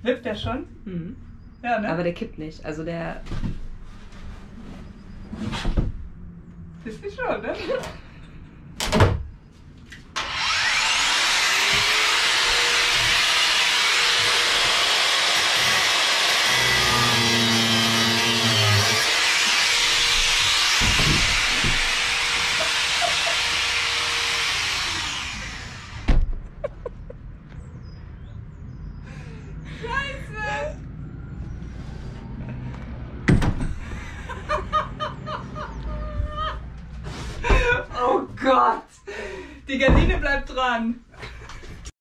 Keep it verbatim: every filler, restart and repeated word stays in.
Wippt der schon? Mhm. Ja, ne? Aber der kippt nicht. Also der... Ist nicht schon, ne? Oh Gott! Die Gardine bleibt dran.